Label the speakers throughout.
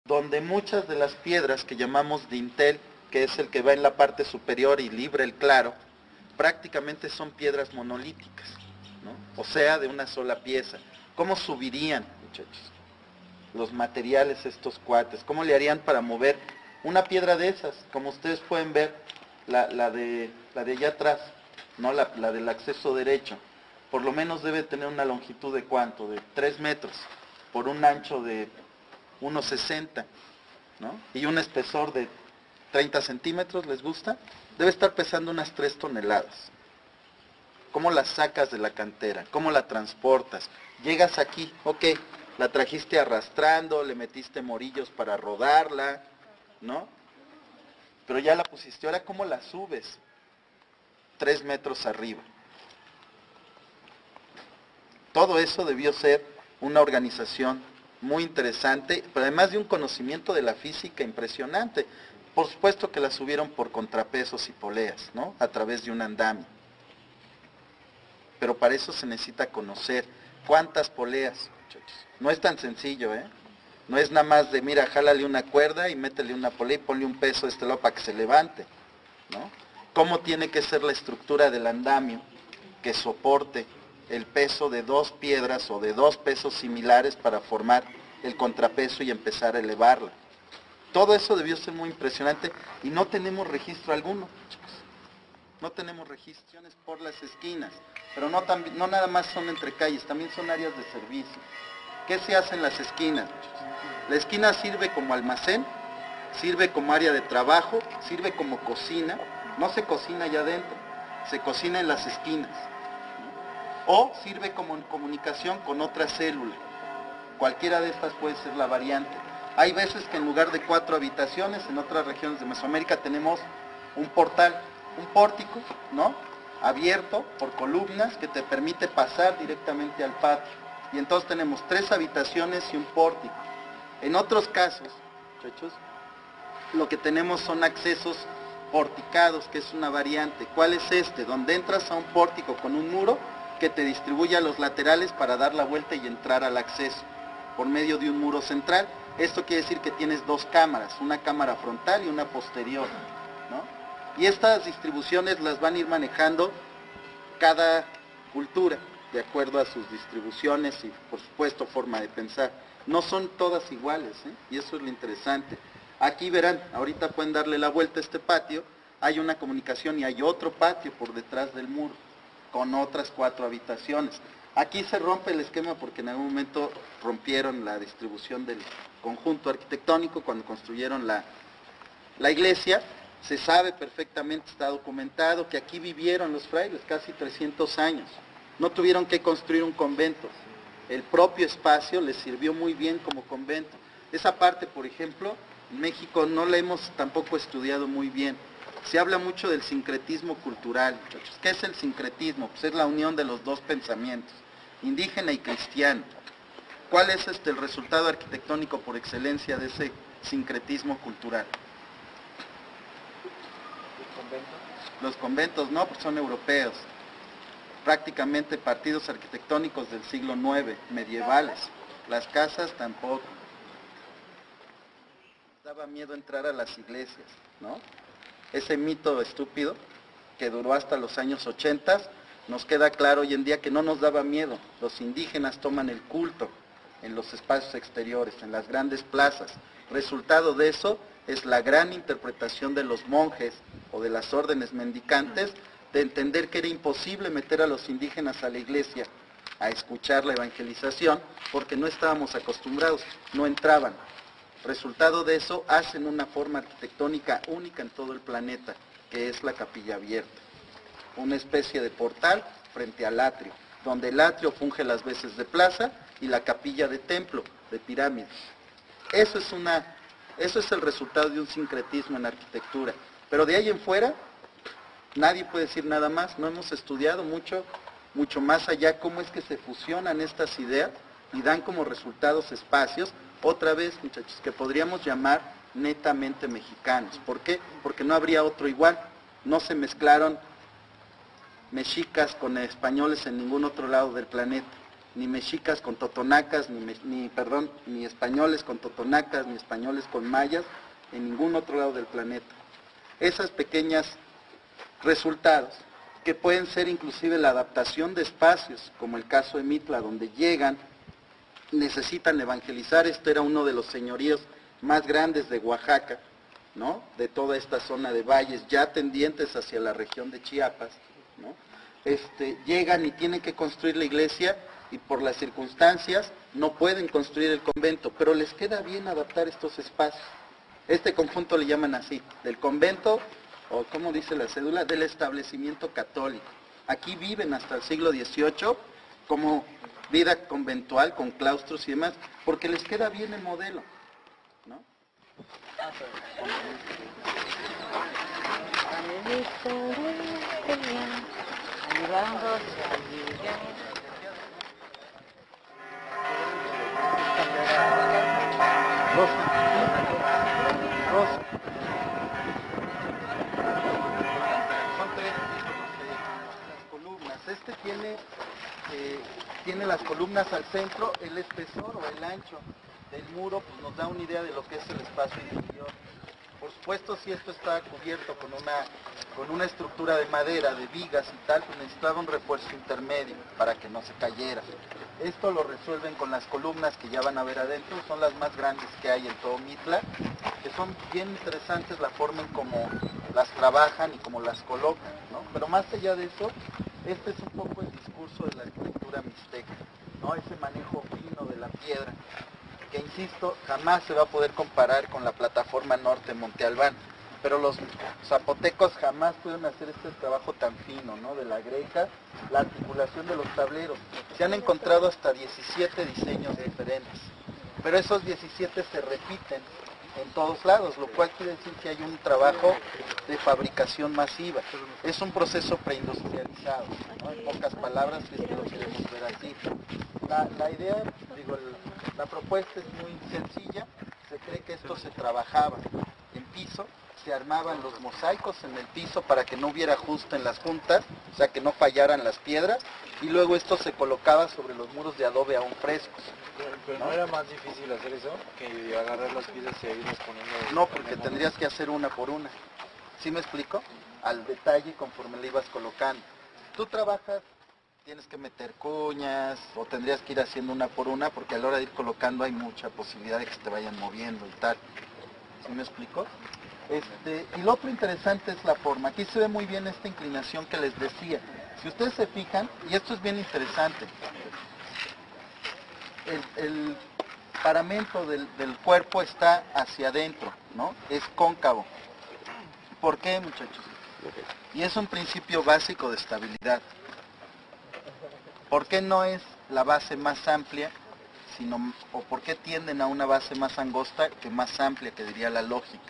Speaker 1: donde muchas de las piedras que llamamos dintel, que es el que va en la parte superior y libre el claro, prácticamente son piedras monolíticas, ¿no? O sea, de una sola pieza. ¿Cómo subirían, muchachos, los materiales estos cuates? ¿Cómo le harían para mover una piedra de esas? Como ustedes pueden ver, la de allá atrás, no la del acceso derecho, por lo menos debe tener una longitud de ¿cuánto? De 3 metros, por un ancho de 1,60, ¿no? Y un espesor de 30 centímetros, ¿les gusta? Debe estar pesando unas 3 toneladas. ¿Cómo la sacas de la cantera? ¿Cómo la transportas? Llegas aquí, ok, la trajiste arrastrando, le metiste morillos para rodarla, ¿no? Pero ya la pusiste, ahora ¿cómo la subes? 3 metros arriba. Todo eso debió ser una organización muy interesante, pero además de un conocimiento de la física impresionante. Por supuesto que la subieron por contrapesos y poleas, ¿no? A través de un andamio. Pero para eso se necesita conocer cuántas poleas, muchachos. No es tan sencillo, ¿eh? No es nada más de, mira, jálale una cuerda y métele una polea y ponle un peso a este lado para que se levante, ¿no? ¿Cómo tiene que ser la estructura del andamio que soporte el peso de 2 piedras o de 2 pesos similares para formar el contrapeso y empezar a elevarla? Todo eso debió ser muy impresionante y no tenemos registro alguno, chicos. No tenemos registraciones por las esquinas, pero no nada más son entre calles, también son áreas de servicio. ¿Qué se hace en las esquinas? La esquina sirve como almacén, sirve como área de trabajo, sirve como cocina. No se cocina allá adentro, se cocina en las esquinas. O sirve como comunicación con otra célula. Cualquiera de estas puede ser la variante. Hay veces que en lugar de 4 habitaciones, en otras regiones de Mesoamérica tenemos un portal, un pórtico, ¿no? Abierto por columnas que te permite pasar directamente al patio. Y entonces tenemos 3 habitaciones y un pórtico. En otros casos, muchachos, lo que tenemos son accesos porticados, que es una variante. ¿Cuál es este? Donde entras a un pórtico con un muro que te distribuye a los laterales para dar la vuelta y entrar al acceso, por medio de un muro central. Esto quiere decir que tienes 2 cámaras, una cámara frontal y una posterior, ¿no? Y estas distribuciones las van a ir manejando cada cultura, de acuerdo a sus distribuciones y, por supuesto, forma de pensar. No son todas iguales, ¿eh? Y eso es lo interesante. Aquí verán, ahorita pueden darle la vuelta a este patio, hay una comunicación y hay otro patio por detrás del muro, con otras 4 habitaciones. Aquí se rompe el esquema porque en algún momento rompieron la distribución del conjunto arquitectónico cuando construyeron la iglesia. Se sabe perfectamente, está documentado, que aquí vivieron los frailes casi 300 años. No tuvieron que construir un convento. El propio espacio les sirvió muy bien como convento. Esa parte, por ejemplo, en México no la hemos tampoco estudiado muy bien. Se habla mucho del sincretismo cultural, muchachos. ¿Qué es el sincretismo? Pues es la unión de los 2 pensamientos, indígena y cristiano. ¿Cuál es el resultado arquitectónico por excelencia de ese sincretismo cultural? Los conventos no, pues son europeos. Prácticamente partidos arquitectónicos del siglo IX, medievales. Las casas tampoco. Daba miedo entrar a las iglesias, ¿no? Ese mito estúpido que duró hasta los años 80, nos queda claro hoy en día que no nos daba miedo. Los indígenas toman el culto en los espacios exteriores, en las grandes plazas. Resultado de eso es la gran interpretación de los monjes o de las órdenes mendicantes de entender que era imposible meter a los indígenas a la iglesia a escuchar la evangelización porque no estábamos acostumbrados, no entraban. Resultado de eso, hacen una forma arquitectónica única en todo el planeta, que es la capilla abierta. Una especie de portal frente al atrio, donde el atrio funge las veces de plaza y la capilla de templo, de pirámides. Eso es el resultado de un sincretismo en arquitectura. Pero de ahí en fuera, nadie puede decir nada más. No hemos estudiado mucho más allá cómo es que se fusionan estas ideas y dan como resultados espacios, otra vez, muchachos, que podríamos llamar netamente mexicanos. ¿Por qué? Porque no habría otro igual. No se mezclaron mexicas con españoles en ningún otro lado del planeta. ni mexicas con totonacas, ni españoles con totonacas, ni españoles con mayas, en ningún otro lado del planeta. Esas pequeñas resultados, que pueden ser inclusive la adaptación de espacios, como el caso de Mitla, donde llegan, necesitan evangelizar. Este era uno de los señoríos más grandes de Oaxaca, ¿no? De toda esta zona de valles, ya tendientes hacia la región de Chiapas, ¿no? Llegan y tienen que construir la iglesia, y por las circunstancias no pueden construir el convento, pero les queda bien adaptar estos espacios. Este conjunto le llaman así, del convento, o como dice la cédula, del establecimiento católico. Aquí viven hasta el siglo XVIII como vida conventual, con claustros y demás, porque les queda bien el modelo, ¿no? Rosa. Son tres tipos las columnas. Tiene las columnas al centro. El espesor o el ancho del muro pues nos da una idea de lo que es el espacio interior. Por supuesto, si esto está cubierto con una estructura de madera, de vigas y tal, pues necesitaba un refuerzo intermedio para que no se cayera. Esto lo resuelven con las columnas que ya van a ver adentro, son las más grandes que hay en todo Mitla, que son bien interesantes la forma en cómo las trabajan y cómo las colocan, ¿no? Pero más allá de eso, este es un poco el discurso de la arquitectura mixteca, ¿no? Ese manejo fino de la piedra, que insisto, jamás se va a poder comparar con la plataforma norte Monte Albán, pero los zapotecos jamás pudieron hacer este trabajo tan fino, ¿no? De la greca, la articulación de los tableros. Se han encontrado hasta 17 diseños diferentes, pero esos 17 se repiten en todos lados, lo cual quiere decir que hay un trabajo de fabricación masiva. Es un proceso preindustrializado, ¿no? En pocas palabras, si es que lo queremos ver así. La idea, la propuesta es muy sencilla. Se cree que esto se trabajaba en piso, se armaban los mosaicos en el piso para que no hubiera ajuste en las juntas, o sea que no fallaran las piedras, y luego esto se colocaba sobre los muros de adobe aún frescos.
Speaker 2: Pero ¿no era más difícil hacer eso que agarrar las piezas y irlas poniendo?
Speaker 1: No, porque tendrías que hacer una por una. ¿Sí me explico? Al detalle conforme le ibas colocando. Tú trabajas, tienes que meter cuñas, o tendrías que ir haciendo una por una, porque a la hora de ir colocando hay mucha posibilidad de que se te vayan moviendo y tal. ¿Sí me explico? Y lo otro interesante es la forma. Aquí se ve muy bien esta inclinación que les decía. Si ustedes se fijan, y esto es bien interesante, el paramento del cuerpo está hacia adentro, ¿no? Es cóncavo. ¿Por qué, muchachos? Y es un principio básico de estabilidad. ¿Por qué no es la base más amplia, o por qué tienden a una base más angosta que más amplia, que diría la lógica?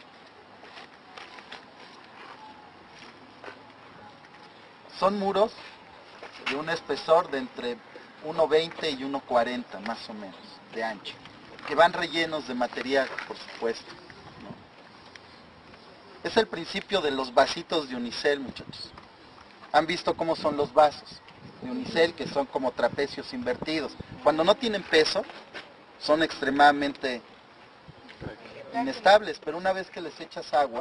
Speaker 1: Son muros de un espesor de entre 1,20 y 1,40 más o menos de ancho, que van rellenos de material, por supuesto, ¿no? Es el principio de los vasitos de unicel, muchachos. ¿Han visto cómo son los vasos de unicel, que son como trapecios invertidos? Cuando no tienen peso, son extremadamente inestables, pero una vez que les echas agua,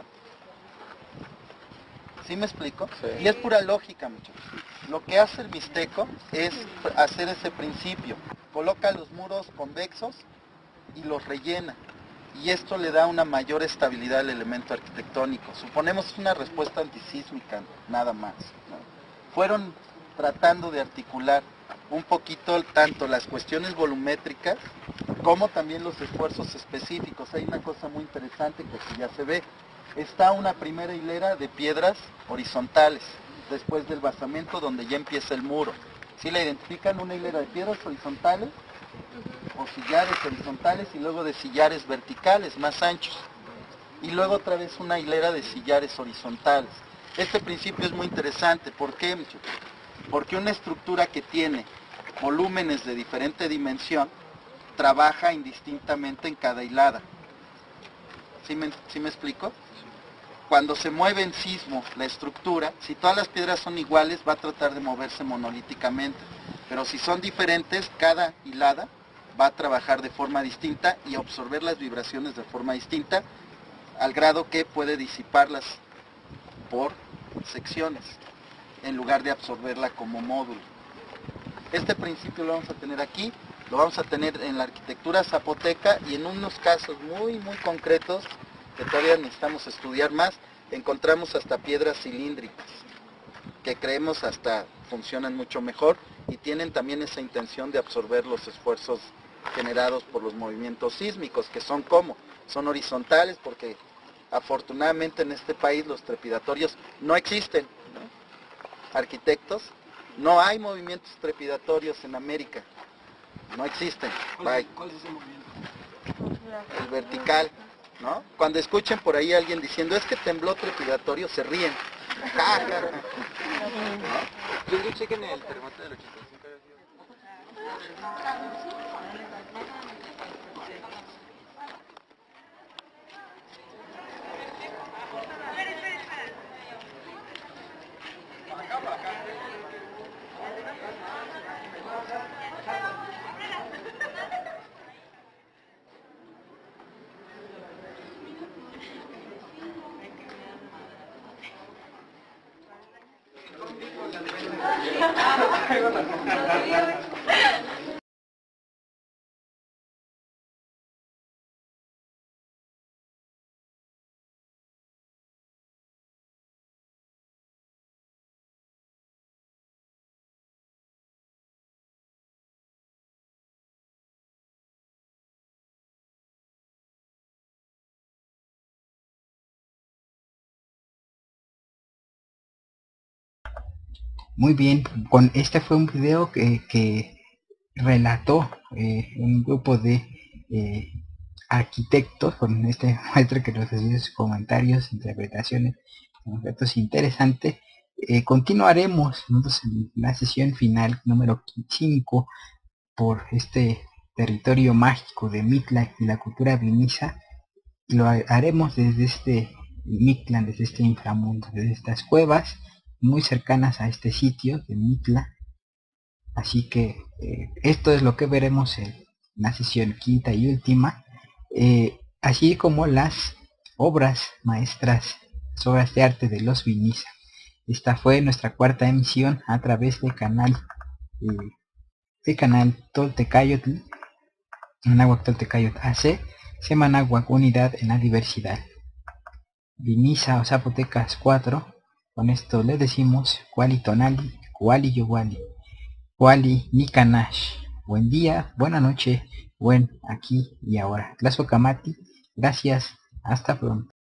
Speaker 1: ¿sí me explico?
Speaker 2: Sí.
Speaker 1: Y es pura lógica, muchachos. Lo que hace el mixteco es hacer ese principio. Coloca los muros convexos y los rellena. Y esto le da una mayor estabilidad al elemento arquitectónico. Suponemos una respuesta antisísmica, nada más, ¿no? Fueron tratando de articular un poquito tanto las cuestiones volumétricas como también los esfuerzos específicos. Hay una cosa muy interesante que aquí ya se ve. Está una primera hilera de piedras horizontales, después del basamento donde ya empieza el muro. ¿Sí la identifican? Una hilera de piedras horizontales, o sillares horizontales, y luego de sillares verticales, más anchos. Y luego otra vez una hilera de sillares horizontales. Este principio es muy interesante. ¿Por qué, muchachos? Porque una estructura que tiene volúmenes de diferente dimensión, trabaja indistintamente en cada hilada. ¿Sí me explico? Cuando se mueve en sismo la estructura, si todas las piedras son iguales, va a tratar de moverse monolíticamente. Pero si son diferentes, cada hilada va a trabajar de forma distinta y absorber las vibraciones de forma distinta, al grado que puede disiparlas por secciones, en lugar de absorberla como módulo. Este principio lo vamos a tener aquí, lo vamos a tener en la arquitectura zapoteca, y en unos casos muy concretos, que todavía necesitamos estudiar más, encontramos hasta piedras cilíndricas, que creemos hasta funcionan mucho mejor y tienen también esa intención de absorber los esfuerzos generados por los movimientos sísmicos, que son como, son horizontales, porque afortunadamente en este país los trepidatorios no existen, ¿no? Arquitectos, no hay movimientos trepidatorios en América, no existen.
Speaker 2: ¿Cuál es ese movimiento?
Speaker 1: El vertical, ¿no? Cuando escuchen por ahí a alguien diciendo es que tembló trepidatorio, se ríen. ¿No?
Speaker 2: Yo escuché que en el terremoto del 85 había sido...
Speaker 3: Muy bien, con este fue un video que relató un grupo de arquitectos, con este maestro que nos dio sus comentarios, interpretaciones, conceptos interesantes. Continuaremos nosotros en la sesión final número 5 por este territorio mágico de Mitla y la cultura viniza. Lo haremos desde este Mictlán, desde este inframundo, desde estas cuevas muy cercanas a este sitio de Mitla. Así que esto es lo que veremos en la sesión quinta y última, así como las obras maestras, las obras de arte de los Viniza. Esta fue nuestra cuarta emisión a través del canal Toltecayotl, Anáhuac Toltecayotl AC, Semanáhuac Unidad en la Diversidad. Viniza o Zapotecas 4. Con esto le decimos Kuali Tonali, Kuali Yowali, Kuali Nikanash. Buen día, buena noche, buen aquí y ahora. Tlazocamati, gracias, hasta pronto.